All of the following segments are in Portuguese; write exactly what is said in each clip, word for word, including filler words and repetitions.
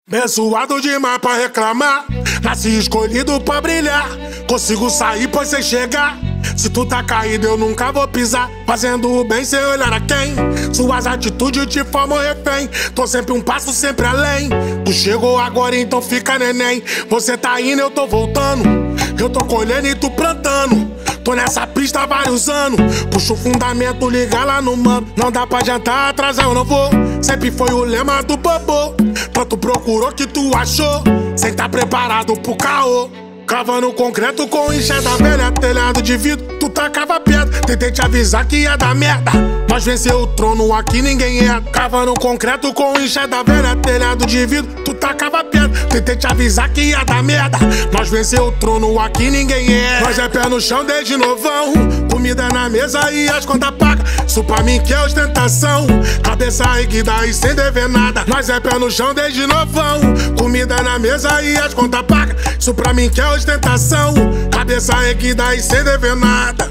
Abençoado demais pra reclamar, nasci escolhido pra brilhar. Consigo sair pois sem chegar. Se tu tá caído eu nunca vou pisar, fazendo o bem sem olhar a quem. Suas atitudes te formam refém, tô sempre um passo sempre além. Tu chegou agora então fica neném. Você tá indo eu tô voltando, eu tô colhendo e tu plantando. Tô nessa pista há vários anos, puxo o fundamento, liga lá no mano. Não dá pra adiantar, atrasar eu não vou. Sempre foi o lema do bobo, tanto procurou que tu achou, sem tá preparado pro caô. Cavando concreto com enxada velha, telhado de vidro, tu tacava pedra. Tentei te avisar que ia dar merda, mas venceu o trono, aqui ninguém é. Cavando concreto com enxada velha, telhado de vidro, tu tacava pedra. Tentei te avisar que ia dar merda, mas venceu o trono, aqui ninguém é. Nós é pé no chão desde novão, comida na mesa e as contas pagas. Isso pra mim que é ostentação, cabeça erguida e sem dever nada. Nós é pé no chão desde novão, comida na mesa e as contas pagas. Isso pra mim que é ostentação, cabeça erguida e sem dever nada.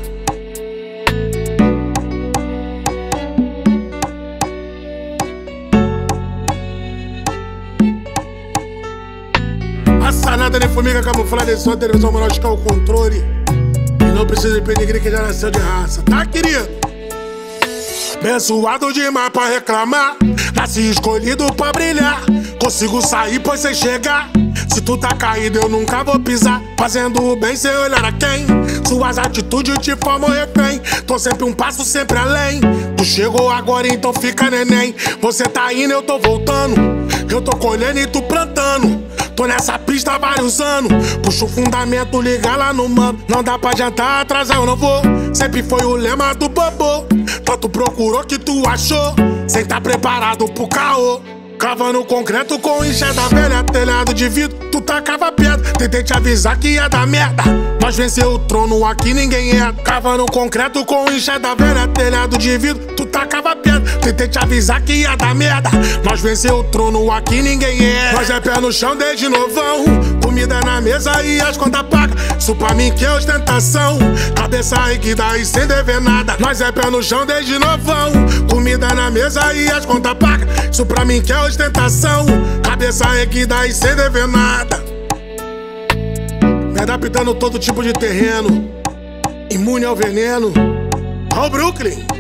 Assanada de formiga camuflada, só televisão monótica o controle. E não precisa de pedigrí que já nasceu de raça, tá querido? Abençoado demais pra reclamar, nasci escolhido pra brilhar. Consigo sair pois sem chegar. Se tu tá caído eu nunca vou pisar, fazendo o bem sem olhar a quem. Suas atitudes te formam refém, tô sempre um passo sempre além. Tu chegou agora então fica neném. Você tá indo eu tô voltando, eu tô colhendo e tu plantando. Tô nessa pista há vários anos, puxo o fundamento, liga lá no mano. Não dá pra adiantar, atrasar eu não vou. Sempre foi o lema do bobo, tanto procurou que tu achou, sem tá preparado pro caô. Cavando concreto com enxada velha, telhado de vidro, tu tacava pedra. Tentei te avisar que ia dar merda, mas venceu o trono, aqui ninguém é. Cavando concreto com enxada velha, telhado de vidro, tu tacava pedra. Tentei te avisar que ia dar merda, mas venceu o trono, aqui ninguém é. Nós é pé no chão desde novão, comida na mesa e as contas pagas. Isso pra mim que é ostentação, cabeça erguida e sem dever nada. Nós é pé no chão desde novão, comida na mesa e as contas pagas. Isso pra mim que é ostentação, cabeça erguida e sem dever nada. Me adaptando todo tipo de terreno, imune ao veneno. Ó o Brooklyn.